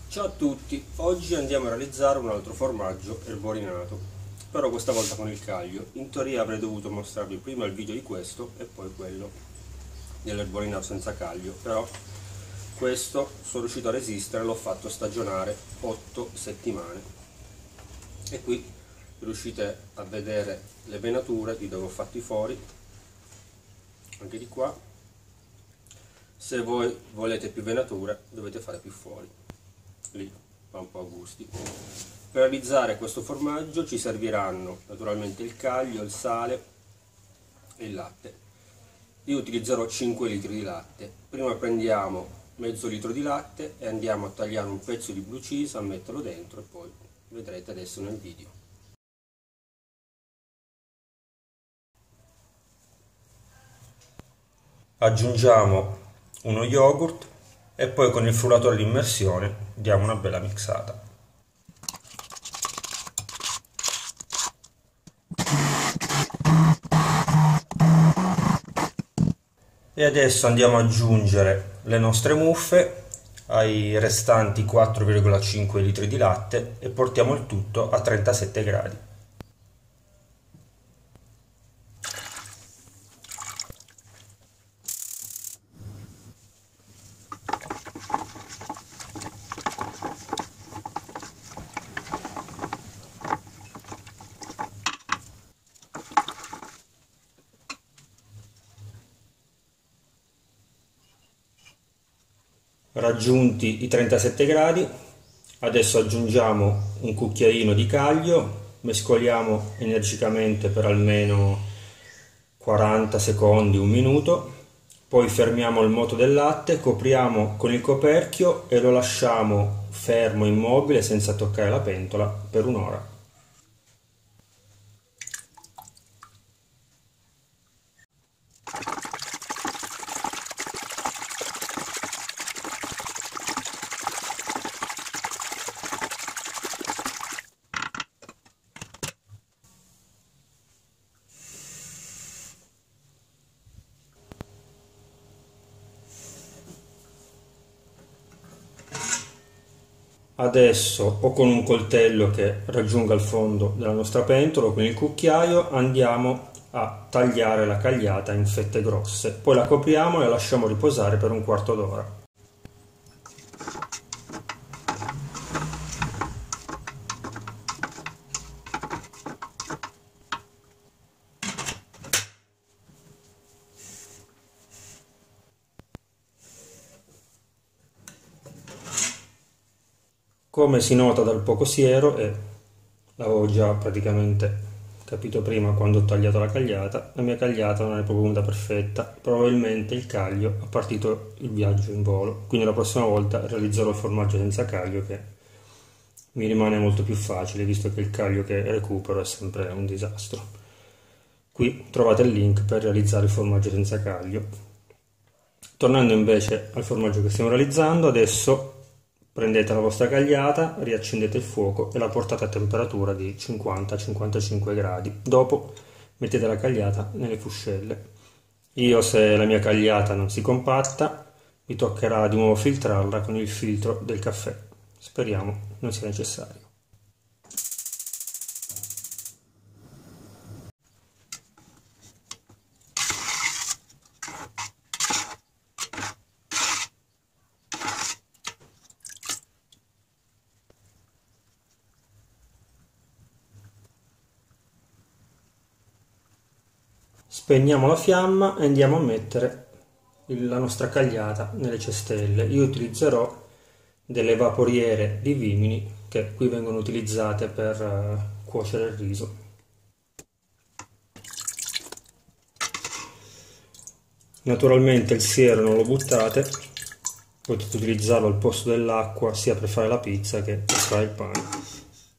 Ciao a tutti, oggi andiamo a realizzare un altro formaggio erborinato, però questa volta con il caglio. In teoria avrei dovuto mostrarvi prima il video di questo e poi quello dell'erborinato senza caglio, però questo sono riuscito a resistere, l'ho fatto stagionare 8 settimane e qui riuscite a vedere le venature di dove ho fatto i fori, anche di qua. Se voi volete più venature dovete fare più fori, lì va un po' a gusti. Per realizzare questo formaggio ci serviranno naturalmente il caglio, il sale e il latte. Io utilizzerò 5 litri di latte. Prima prendiamo mezzo litro di latte e andiamo a tagliare un pezzo di blue cheese, a metterlo dentro e poi vedrete adesso nel video. Aggiungiamo uno yogurt e poi con il frullatore di immersione diamo una bella mixata. E adesso andiamo ad aggiungere le nostre muffe ai restanti 4,5 litri di latte e portiamo il tutto a 37 gradi. Raggiunti i 37 gradi, adesso aggiungiamo un cucchiaino di caglio, mescoliamo energicamente per almeno 40 secondi, un minuto, poi fermiamo il moto del latte, copriamo con il coperchio e lo lasciamo fermo, immobile, senza toccare la pentola per un'ora. Adesso o con un coltello che raggiunga il fondo della nostra pentola o con il cucchiaio andiamo a tagliare la cagliata in fette grosse, poi la copriamo e la lasciamo riposare per un quarto d'ora. Come si nota dal poco siero, e l'avevo già praticamente capito prima quando ho tagliato la cagliata, la mia cagliata non è proprio venuta perfetta, probabilmente il caglio ha partito il viaggio in volo, quindi la prossima volta realizzerò il formaggio senza caglio, che mi rimane molto più facile visto che il caglio che recupero è sempre un disastro. Qui trovate il link per realizzare il formaggio senza caglio. Tornando invece al formaggio che stiamo realizzando, adesso prendete la vostra cagliata, riaccendete il fuoco e la portate a temperatura di 50-55 gradi. Dopo mettete la cagliata nelle fuscelle. Io, se la mia cagliata non si compatta, mi toccherà di nuovo filtrarla con il filtro del caffè. Speriamo non sia necessario. Spegniamo la fiamma e andiamo a mettere la nostra cagliata nelle cestelle. Io utilizzerò delle vaporiere di Vimini che qui vengono utilizzate per cuocere il riso. Naturalmente il siero non lo buttate, potete utilizzarlo al posto dell'acqua sia per fare la pizza che per fare il pane.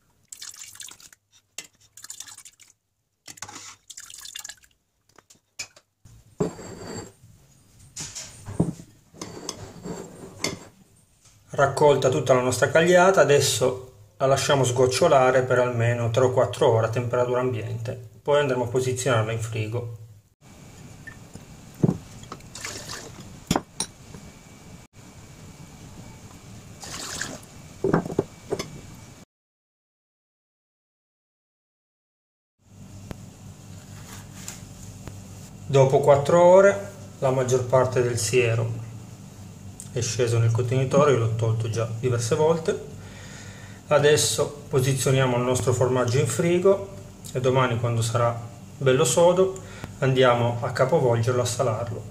Raccolta tutta la nostra cagliata, adesso la lasciamo sgocciolare per almeno 3 o 4 ore a temperatura ambiente, poi andremo a posizionarla in frigo. Dopo 4 ore la maggior parte del siero è sceso nel contenitore, l'ho tolto già diverse volte. Adesso posizioniamo il nostro formaggio in frigo e domani, quando sarà bello sodo, andiamo a capovolgerlo, a salarlo.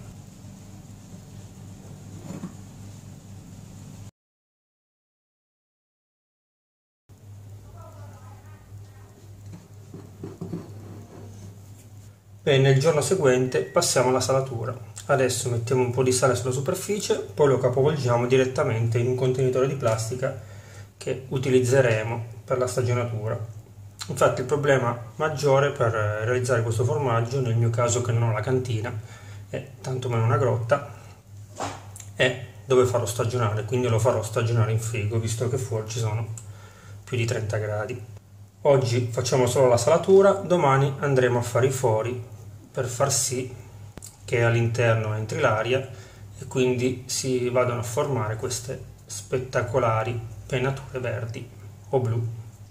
Bene, il giorno seguente passiamo alla salatura. Adesso mettiamo un po' di sale sulla superficie, poi lo capovolgiamo direttamente in un contenitore di plastica che utilizzeremo per la stagionatura. Infatti il problema maggiore per realizzare questo formaggio, nel mio caso che non ho la cantina e tanto meno una grotta, è dove farlo stagionare, quindi lo farò stagionare in frigo, visto che fuori ci sono più di 30 gradi. Oggi facciamo solo la salatura, domani andremo a fare i fori per far sì che all'interno entri l'aria e quindi si vadano a formare queste spettacolari penature verdi o blu.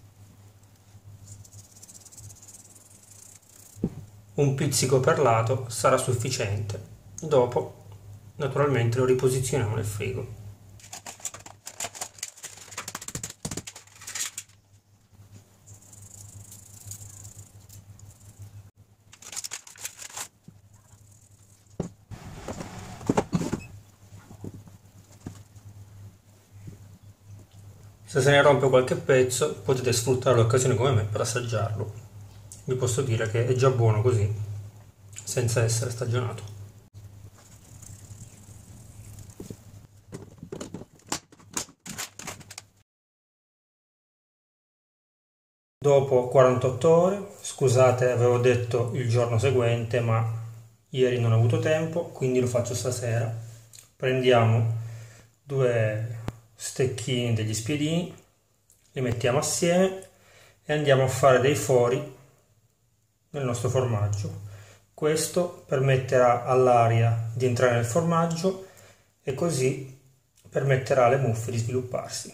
Un pizzico per lato sarà sufficiente, dopo naturalmente lo riposizioniamo nel frigo. Se se ne rompe qualche pezzo potete sfruttare l'occasione come me per assaggiarlo. Vi posso dire che è già buono così, senza essere stagionato. Dopo 48 ore, scusate avevo detto il giorno seguente ma ieri non ho avuto tempo, quindi lo faccio stasera. Prendiamo 2 stecchini degli spiedini, li mettiamo assieme e andiamo a fare dei fori nel nostro formaggio. Questo permetterà all'aria di entrare nel formaggio e così permetterà alle muffe di svilupparsi.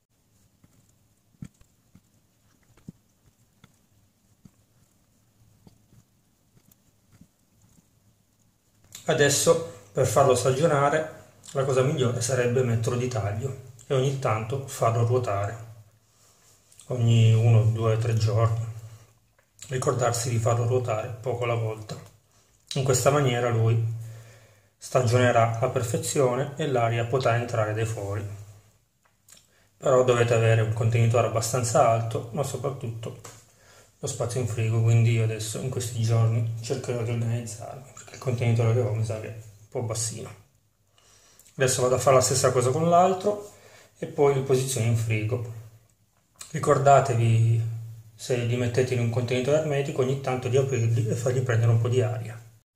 Adesso, per farlo stagionare, la cosa migliore sarebbe metterlo di taglio e ogni tanto farlo ruotare, ogni 1, 2, 3 giorni. Ricordarsi di farlo ruotare poco alla volta. In questa maniera lui stagionerà alla perfezione e l'aria potrà entrare dai fori. Però dovete avere un contenitore abbastanza alto, ma soprattutto lo spazio in frigo, quindi io adesso in questi giorni cercherò di organizzarmi, perché il contenitore che ho mi sa che è un po' bassino. Adesso vado a fare la stessa cosa con l'altro e poi li posiziono in frigo. Ricordatevi, se li mettete in un contenitore ermetico, ogni tanto di aprirli e fargli prendere un po' di aria.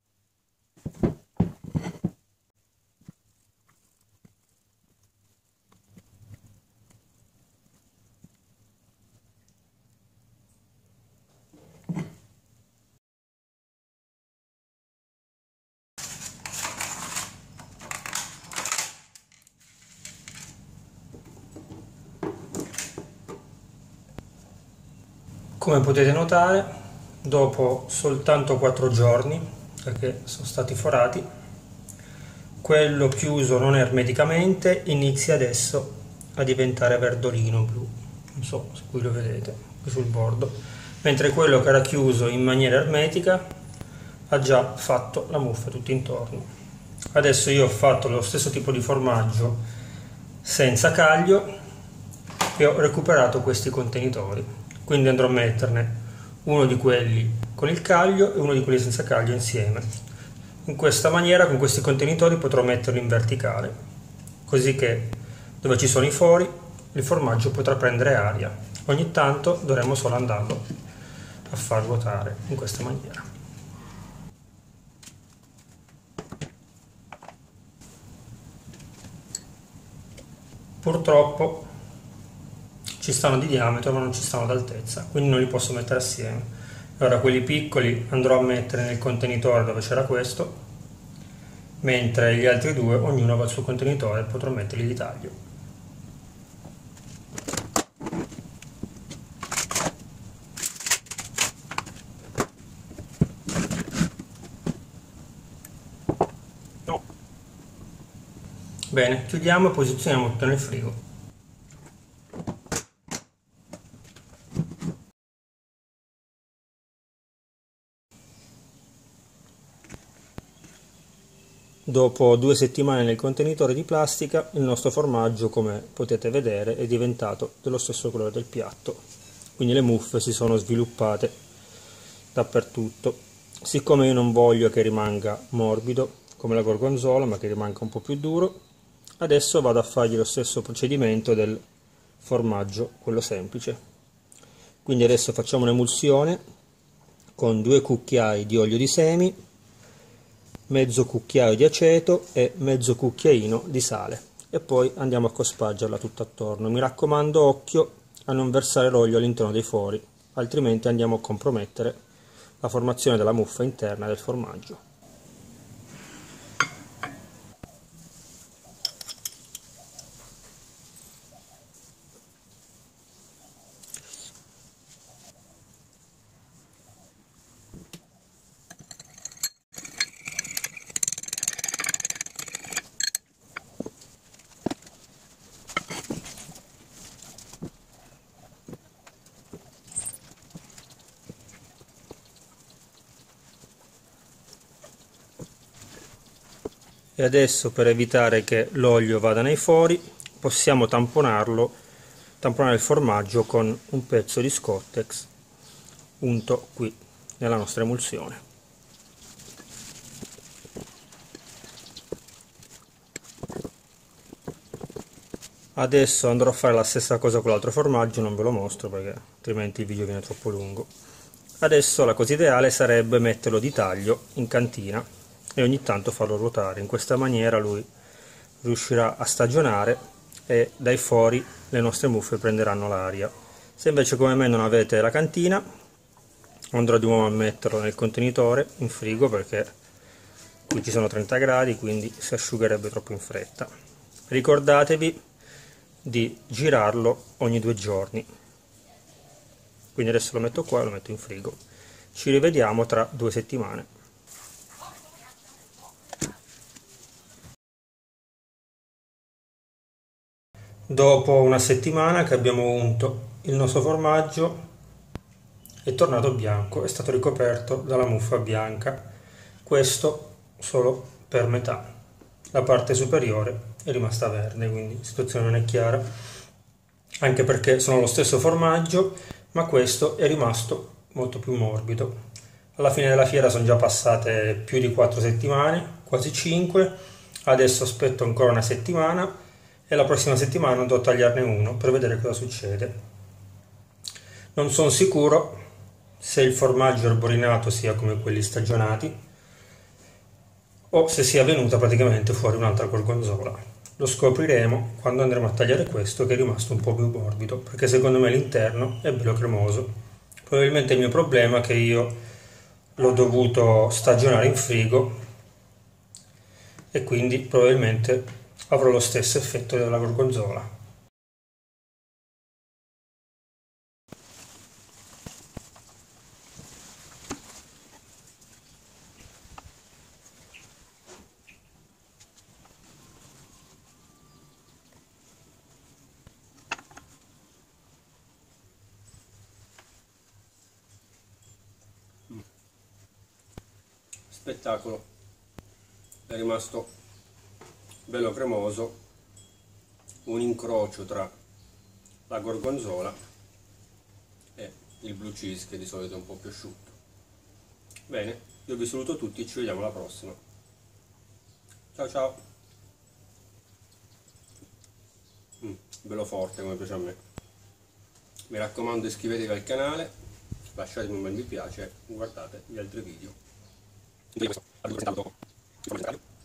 Come potete notare, dopo soltanto 4 giorni, perché sono stati forati, quello chiuso non ermeticamente inizia adesso a diventare verdolino blu, non so se qui lo vedete, qui sul bordo, mentre quello che era chiuso in maniera ermetica ha già fatto la muffa tutto intorno. Adesso io ho fatto lo stesso tipo di formaggio senza caglio e ho recuperato questi contenitori. Quindi andrò a metterne uno di quelli con il caglio e uno di quelli senza caglio insieme. In questa maniera, con questi contenitori, potrò metterlo in verticale, così che dove ci sono i fori il formaggio potrà prendere aria. Ogni tanto dovremo solo andarlo a far ruotare in questa maniera. Purtroppo ci stanno di diametro ma non ci stanno d'altezza, quindi non li posso mettere assieme. Allora quelli piccoli andrò a mettere nel contenitore dove c'era questo, mentre gli altri due ognuno va al suo contenitore e potrò metterli di taglio. Bene, chiudiamo e posizioniamo tutto nel frigo. Dopo 2 settimane nel contenitore di plastica, il nostro formaggio, come potete vedere, è diventato dello stesso colore del piatto. Quindi le muffe si sono sviluppate dappertutto. Siccome io non voglio che rimanga morbido come la gorgonzola, ma che rimanga un po' più duro, adesso vado a fargli lo stesso procedimento del formaggio, quello semplice. Quindi adesso facciamo un'emulsione con 2 cucchiai di olio di semi, mezzo cucchiaio di aceto e mezzo cucchiaino di sale, e poi andiamo a cospargerla tutta attorno. Mi raccomando, occhio a non versare l'olio all'interno dei fori, altrimenti andiamo a compromettere la formazione della muffa interna del formaggio. E adesso, per evitare che l'olio vada nei fori, possiamo tamponare il formaggio con un pezzo di Scottex unto qui nella nostra emulsione. Adesso andrò a fare la stessa cosa con l'altro formaggio, non ve lo mostro perché altrimenti il video viene troppo lungo. Adesso la cosa ideale sarebbe metterlo di taglio in cantina e ogni tanto farlo ruotare. In questa maniera lui riuscirà a stagionare e dai fori le nostre muffe prenderanno l'aria. Se invece come me non avete la cantina, andrò di nuovo a metterlo nel contenitore in frigo, perché qui ci sono 30 gradi, quindi si asciugherebbe troppo in fretta. Ricordatevi di girarlo ogni 2 giorni. Quindi adesso lo metto qua e lo metto in frigo. Ci rivediamo tra 2 settimane. Dopo una settimana che abbiamo unto, il nostro formaggio è tornato bianco, è stato ricoperto dalla muffa bianca. Questo solo per metà. La parte superiore è rimasta verde, quindi la situazione non è chiara, anche perché sono lo stesso formaggio, ma questo è rimasto molto più morbido. Alla fine della fiera sono già passate più di 4 settimane, quasi 5, adesso aspetto ancora una settimana e la prossima settimana andrò a tagliarne uno per vedere cosa succede. Non sono sicuro se il formaggio arborinato sia come quelli stagionati o se sia venuta praticamente fuori un'altra gorgonzola. Lo scopriremo quando andremo a tagliare questo, che è rimasto un po' più morbido, perché secondo me l'interno è bello cremoso. Probabilmente il mio problema è che io l'ho dovuto stagionare in frigo e quindi probabilmente avrò lo stesso effetto della gorgonzola. Spettacolo, è rimasto bello cremoso, un incrocio tra la gorgonzola e il blue cheese, che di solito è un po' più asciutto. Bene, io vi saluto tutti e ci vediamo alla prossima. Ciao ciao. Bello forte, come piace a me. Mi raccomando, iscrivetevi al canale, lasciatemi un bel mi piace e guardate gli altri video.